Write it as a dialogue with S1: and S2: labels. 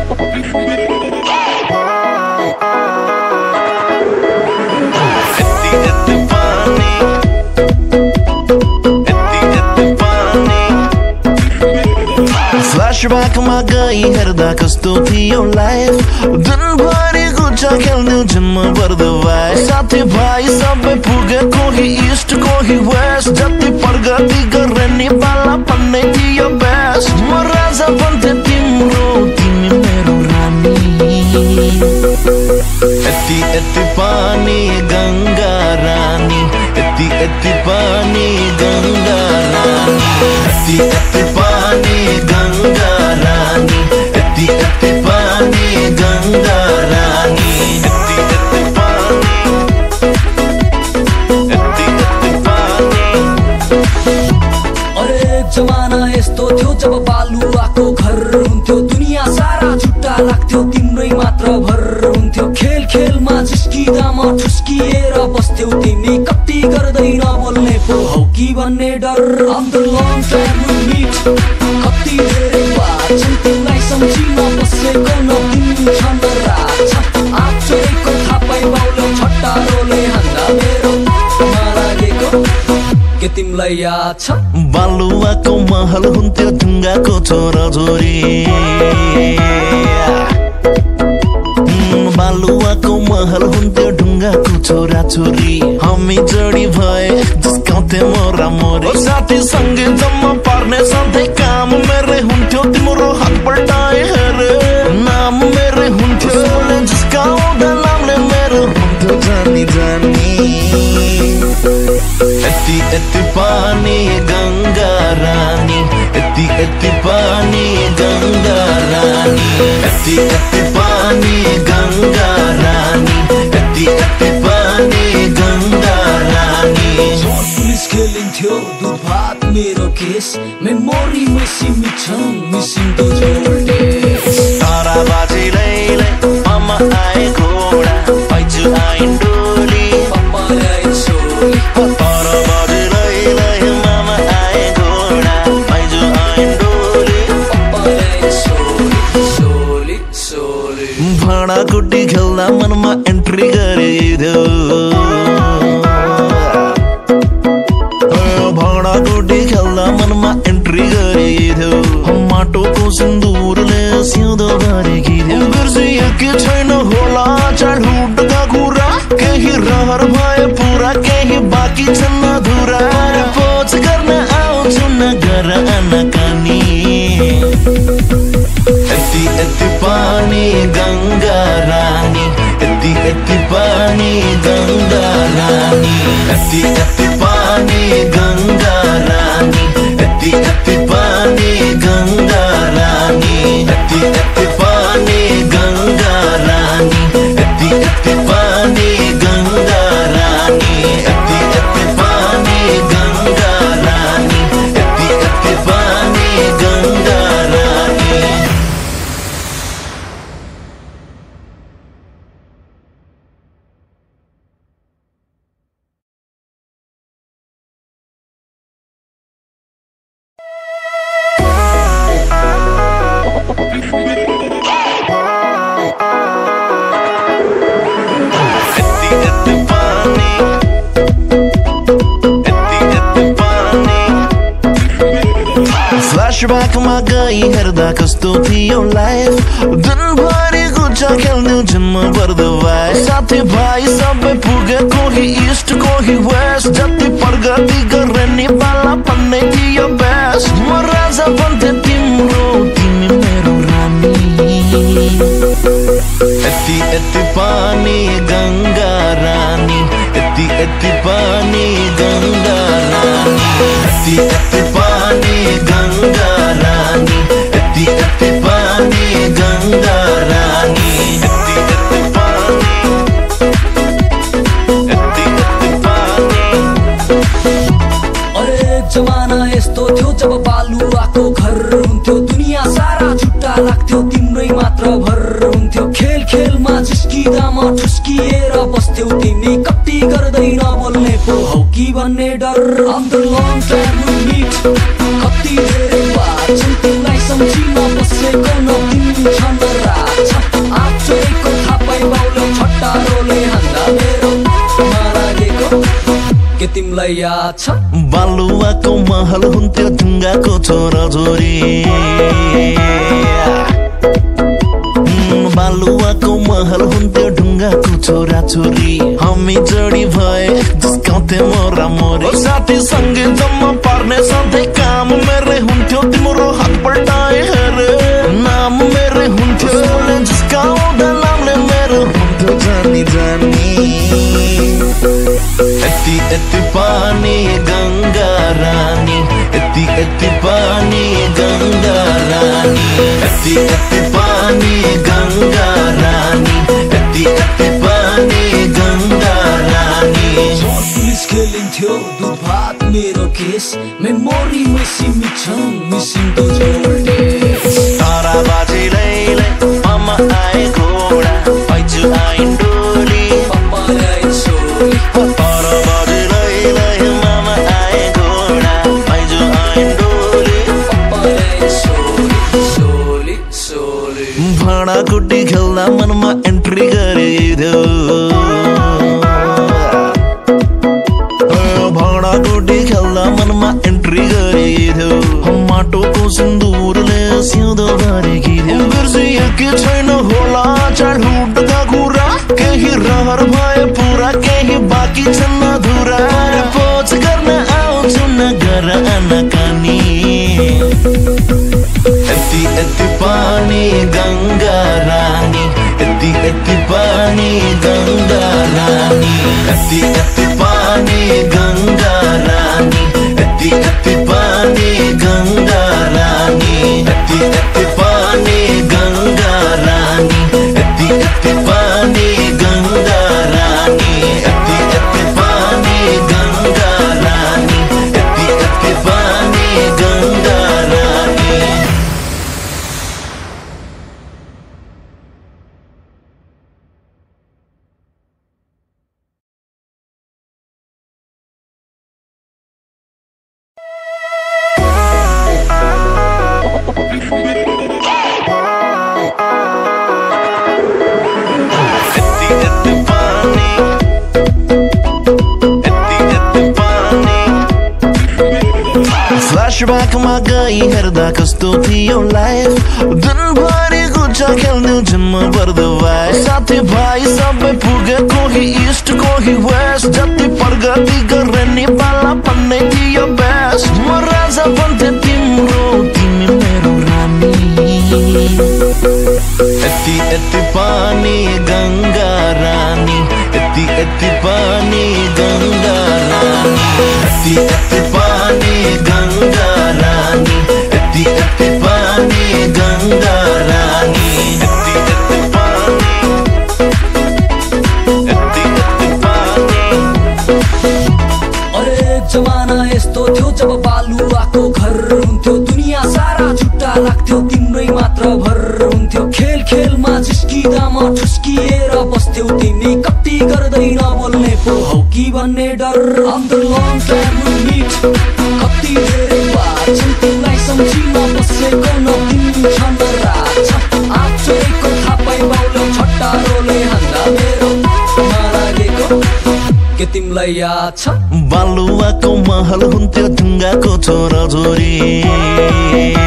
S1: फ्ल्यासब्याकमा गई हेर्दा कस्तो थियो लाइफ दिनभरि गुच्चा खेल्नु जन्म पर्दो भाइ साथी भाइ सबै पुगे कोही इस्ट कोही वेस्ट जति प्रगति गरे नेपालमा भन्ने थियो बेस्ट म राजा बन्थे तिम्रो तिमी मेरो रानी यति यति पानी गङ्गा रानी यति यति पानी गङ्गा रानी यति यति पानी गङ्गा रानी यति यति पानी गङ्गा रानी यति यति पानी यति यति पानी।
S2: अरे जमाना यस्तो थियो जब बालुवाको घर हुन्थ्यो दुनिया सारा छुट्टा लाग्थ्यो तिम्रै मात्र भर हुन्थ्यो खेल खेलमा झिस्किँदा म ठुस्किएर बस्थ्यौ तिमी कति गर्दै नबोल्ने पो हौ कि भन्ने डर after long time we meet कति धेरै बाछन् तिमीलाई सम्झिन बसेको नदिन छन् राछ आफैको थाहा पाइ बाउले छट्टा रोले हान्दा मेरो नलागेको के तिमीलाई याद छ
S1: बालुवाको महल हुन्थ्यो ढुङ्गाको छोराछोरी बालुवाको महल हुन्थ्यो ढुङ्गाको छोराछोरी हामी जोडी भए जिस्काउँथे मोरा मोरी साथी सँगै जम्मा पर्ने सधैँ काम मेरै हुन्थ्यो तिम्रो हात पल्टाए हेरे नाम मेरै हुन्थ्यो जिस्काउँदा नामले मेरो हुन्थ्यो जानी जानी यति यति पानी गङ्गा रानी यति यति पानी गङ्गा रानी यति यति पानी गङ्गा रानी यति यति पानी गङ्गा रानी
S2: पुलिस खेलिन्थ्यो दुध भात मेरो केस मेमोरीमै सीमित छन् मिसिङ दोज डेज
S1: तारा बाजिरैले आमा आए घोडा आइजु आइन डोली
S2: पप्पा आए छोरी
S1: तारा बाजिरैले मामा आए घोडा आइजु आइन डोली
S2: पप्पा आए छोरी सोली सोली
S1: भाँडाकुटी खेल्दा मनमा एन्ट्री गरिदियो भाँडाकुटी खेल्दा मनमा एन्ट्री गरिदियो माटोको सिन्दुरले सिउँदो भरिदियो बिर्सिएकी छैन होला चाइल्डहुडका कुरा केही रहर भए पुरा केही बाँकी छन् अधुरा पोज गर्न आउँछु नगर आनाकानी यति यति पानी गङ्गा रानी यति यति पानी गङ्गा रानी यति यति पानी गङ्गा रानी यति यति पानी गङ्गा रानी यति यति पानी गङ्गा रानी यति यति पानी गङ्गा रानी यति यति पानी गङ्गा रानी यति यति पानी गङ्गा रानी। फ्ल्यासब्याकमा गई हेर्दा कस्तो थियो लाइफ दिनभरि गुच्चा खेल्नु जन्म पर्दो भाइ साथी भाइ सबै पुगे कोही इस्ट कोही वेस्ट जति प्रगति गरे नेपालमा भन्ने थियो बेस्ट म राजा बन्थे तिम्रो तिमी मेरो रानी यति यति पानी गङ्गा रानी यति यति पानी गङ्गा रानी यति यति पानी गङ्गा रानी यति यति पानी गङ्गा रानी यति यति पानी यति यति पानी।
S2: अरे जमाना यस्तो थियो जब बालुवाको घर हुन्थ्यो दुनिया सारा छुट्टा लाग्थ्यो तिम्रै मात्र भर हुन्थ्यो खेल खेलमा झिस्किँदा म ठुस्किएर बस्थ्यौ तिमी कति गर्दै नबोल्ने पो हौ कि भन्ने डर after long time we meet कति धेरै बाछन् तिमीलाई सम्झिन बसेको नदिन छन् राछ तिमीलाई याद छ
S1: बालुवाको महल हुन्थ्यो ढुङ्गाको छोराछोरी बालुवाको महल हुन्थ्यो ढुङ्गाको छोराछोरी हामी जोडी भए जिस्काउँथे मोरामोरी साथी सँगै जम्मा पार्ने सधैँ काम मेरै हुन्थ्यो तिम्रो हात पल्टाए हेरे नाम मेरै हुन्थ्यो जिस्काउँदा नामले मेरो हुन्थ्यो जानी जानी यति यति पानी गङ्गा रानी यति यति पानी गङ्गा रानी यति यति पानी गङ्गा रानी यति यति पानी गङ्गा रानी
S2: पुलिस खेलिन्थ्यो दुध भात मेरो केस मेमोरीमै सीमित छन् मिसिङ दोज ओल्ड डेज
S1: तारा बाजे लैलै आमा आए घोडा आइजु आइन डोली
S2: पप्पा आए सोली
S1: तारा बाजे लैलै मामा आए घोडा आइजु आइन डोली
S2: पप्पा आए सोली सोली सोली
S1: भाँडाकुटी खेल्दा मनमा एन्ट्री गरिदियो भाँडाकुटी खेल्दा मनमा एन्ट्री गरिदियो माटोको सिन्दुरले सिउँदो भरिदियो बिर्सिएकी छैन होला चाडहुडका कुरा केही रहर भए पुरा केही बाँकी छन् अधुरा पोज गर्न आउँछु नगर आनाकानी यति यति पानी गङ्गा रानी यति यति पानी गङ्गा रानी यति यति पानी गङ्गा रानी यति यति पानी गङ्गा रानी यति यति पानी गङ्गा रानी यति यति पानी गङ्गा रानी यति यति पानी गङ्गा रानी यति यति पानी गङ्गा रानी फ्ल्यासब्याकमा गई हेर्दा कस्तो थियो लाइफ दिनभरि गुच्चा खेल्नु जन्म पर्दो भाइ साथी भाइ सबै पुगे कोही इस्ट कोही वेस्ट जति प्रगति गरे नेपालमा भन्ने थियो बेस्ट म राजा बन्थे तिम्रो तिमी मेरो रानी यति यति पानी गङ्गा रानी यति यति पानी गङ्गा रानी यति यति पानी गङ्गा रानी यति यति पानी गङ्गा रानी यति यति पानी यति यति पानी
S2: अरे जमाना यस्तो थियो जब बालुवाको घर हुन्थ्यो दुनिया सारा छुट्टा लाग्थ्यो तिम्रै मात्र भर हुन्थ्यो खेल खेलमा जिस्किँदा म ठुस्किएर बस्थ्यौ तिमी कति गर्दै नबोल्ने पो हौ कि भन्ने डर आफ्टर लङ टाइम मिट कति धेरै बार छन् तिमीलाई सम्झी नबसेको न तिमी छन् राछ आफैको थाहा पाइ बाउले छट्टारोले हान्दा मेरो नलागेको के तिमीलाई याद छ
S1: बालुवाको महल हुन्थ्यो ढुङ्गाको छोराछोरी